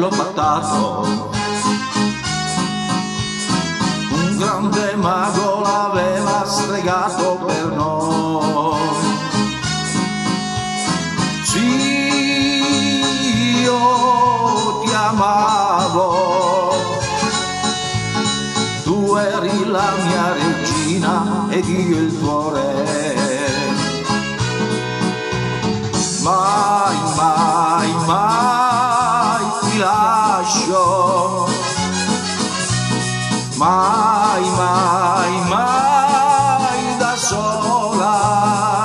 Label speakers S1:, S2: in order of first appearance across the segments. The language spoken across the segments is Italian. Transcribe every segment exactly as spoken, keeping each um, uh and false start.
S1: castello pattato. Un grande mago l'aveva stregato per noi. Sì, io ti amavo, tu eri la mia regina ed io il tuo re. Mai, mai, mai ti lascio, mai, mai, mai da sola.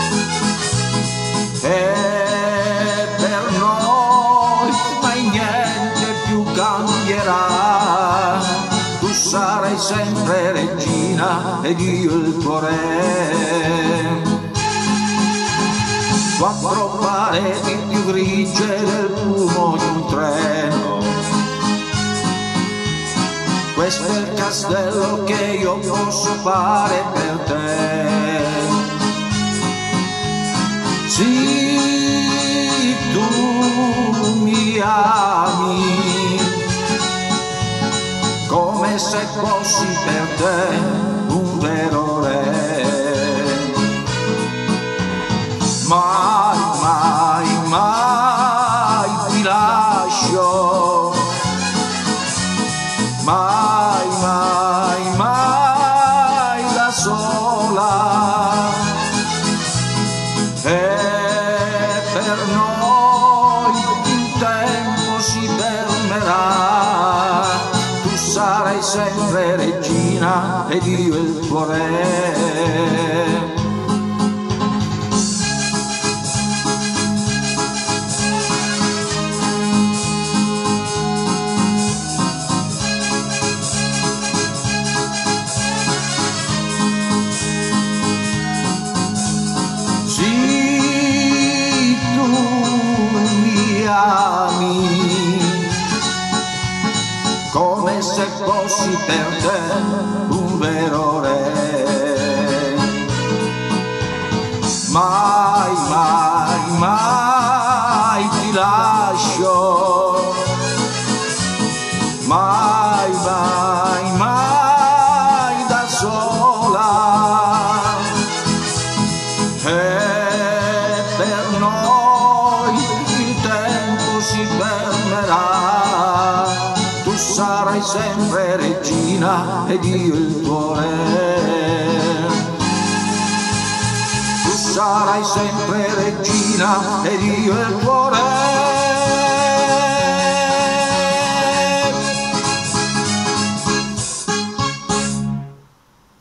S1: E per noi mai niente più cambierà. Tu sarai sempre regina ed io il tuo re. Quattro pareti più grigie del fumo di un treno. Questo è il castello che io posso fare per te. Sì, tu mi ami, come se fossi per te un vero re. Mai, mai, mai ti lascio, mai, mai, mai da sola. E per noi il tempo si fermerà. Tu sarai sempre regina ed io il tuo re. Sì, tu mi ami, come se fossi per te un vero re. Mai, mai, mai ti lascio, mai, mai, mai da sola. E per noi il tempo si fermerà. Tu sarai sempre regina ed io il tuo re. Tu sarai sempre regina ed io il tuo re.